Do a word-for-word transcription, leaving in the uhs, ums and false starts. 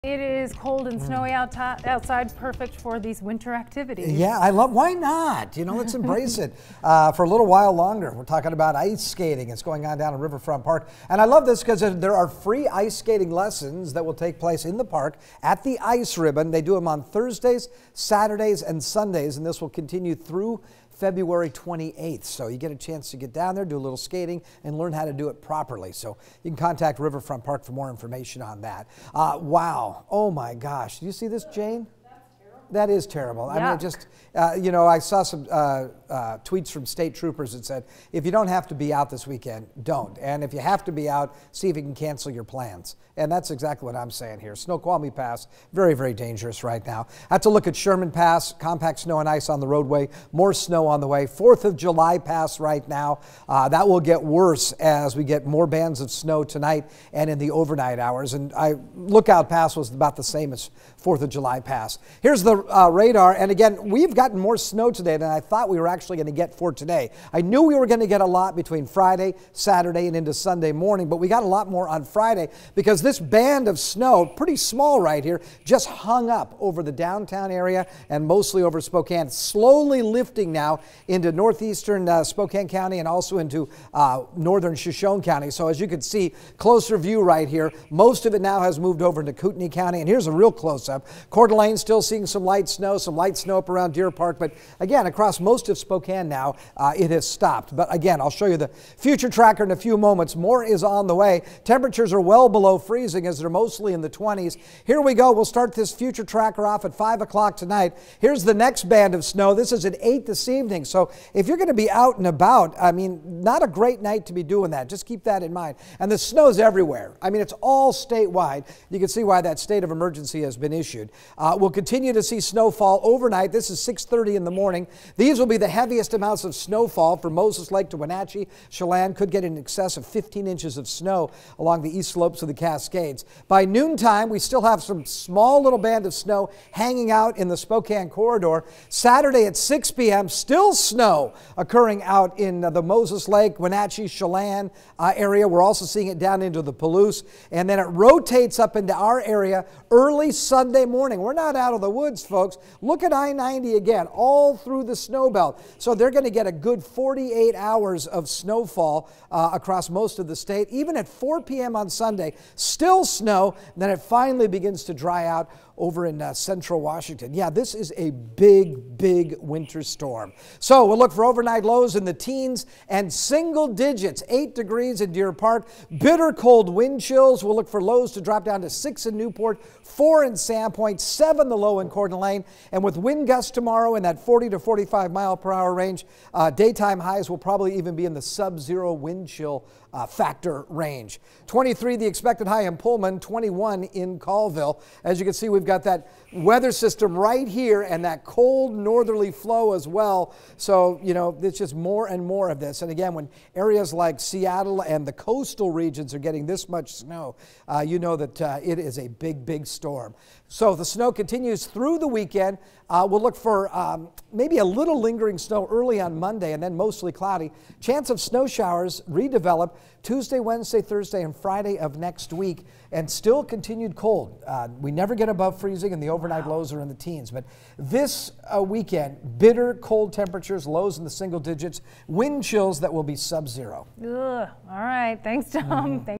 It is cold and snowy out outside, perfect for these winter activities. Yeah, I love, why not? You know, let's embrace it uh, for a little while longer. We're talking about ice skating. It's going on down at Riverfront Park. And I love this because there are free ice skating lessons that will take place in the park at the Ice Ribbon. They do them on Thursdays, Saturdays, and Sundays, and this will continue through February twenty-eighth. So you get a chance to get down there, do a little skating, and learn how to do it properly. So you can contact Riverfront Park for more information on that. Uh, wow. Oh my gosh. Do you see this, Jane? That is terrible. Yuck. I mean, it just, uh, you know, I saw some uh, uh, tweets from state troopers that said, if you don't have to be out this weekend, don't. And if you have to be out, see if you can cancel your plans. And that's exactly what I'm saying here. Snoqualmie Pass, very, very dangerous right now. I have to look at Sherman Pass, compact snow and ice on the roadway, more snow on the way. fourth of July Pass right now. Uh, that will get worse as we get more bands of snow tonight and in the overnight hours. And I, Lookout Pass was about the same as fourth of July Pass. Here's the Uh, radar, and again, we've gotten more snow today than I thought we were actually going to get for today. I knew we were going to get a lot between Friday, Saturday, and into Sunday morning, but we got a lot more on Friday because this band of snow, pretty small right here, just hung up over the downtown area and mostly over Spokane, slowly lifting now into northeastern uh, Spokane County and also into uh, northern Shoshone County. So as you can see, closer view right here, most of it now has moved over into Kootenai County, and here's a real close-up. Coeur d'Alene still seeing some light snow, some light snow up around Deer Park, but again, across most of Spokane now, uh, it has stopped. But again, I'll show you the future tracker in a few moments. More is on the way. Temperatures are well below freezing as they're mostly in the twenties. Here we go. We'll start this future tracker off at five o'clock tonight. Here's the next band of snow. This is at eight this evening. So if you're going to be out and about, I mean, not a great night to be doing that. Just keep that in mind. And the snow's everywhere. I mean, it's all statewide. You can see why that state of emergency has been issued. Uh, we'll continue to see snowfall overnight. This is six thirty in the morning. These will be the heaviest amounts of snowfall for Moses Lake to Wenatchee. Chelan could get in excess of fifteen inches of snow along the east slopes of the Cascades. By noontime, we still have some small little band of snow hanging out in the Spokane corridor. Saturday at six p m, still snow occurring out in uh, the Moses Lake, Wenatchee, Chelan uh, area. We're also seeing it down into the Palouse. And then it rotates up into our area early Sunday morning. We're not out of the woods, folks. Look at I ninety again, all through the snow belt. So they're going to get a good forty-eight hours of snowfall uh, across most of the state. Even at four p m on Sunday, still snow. Then it finally begins to dry out over in uh, central Washington. Yeah, this is a big, big winter storm. So we'll look for overnight lows in the teens and single digits, eight degrees in Deer Park. Bitter cold wind chills. We'll look for lows to drop down to six in Newport, four in Sandpoint, seven the low in Coeur d'Alene. And with wind gusts tomorrow in that forty to forty-five mile per hour range, uh, daytime highs will probably even be in the sub-zero wind chill uh, factor range. twenty-three the expected high in Pullman, twenty-one in Colville. As you can see, we've got that weather system right here and that cold northerly flow as well. So, you know, it's just more and more of this. And again, when areas like Seattle and the coastal regions are getting this much snow, uh, you know that uh, it is a big, big storm. So the snow continues through the weekend. Uh, we'll look for um, maybe a little lingering snow early on Monday and then mostly cloudy. Chance of snow showers redevelop Tuesday, Wednesday, Thursday, and Friday of next week, and still continued cold. Uh, we never get above freezing, and the overnight wow. lows are in the teens. But this uh, weekend, bitter cold temperatures, lows in the single digits, wind chills that will be sub-zero. All right. Thanks, Tom. Mm-hmm. Thanks.